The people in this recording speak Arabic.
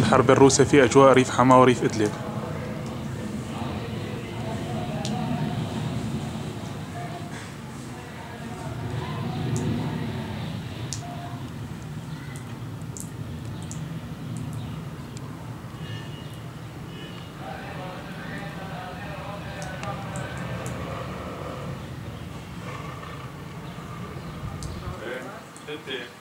الحرب الروسي في أجواء ريف حماة وريف إدلب. Este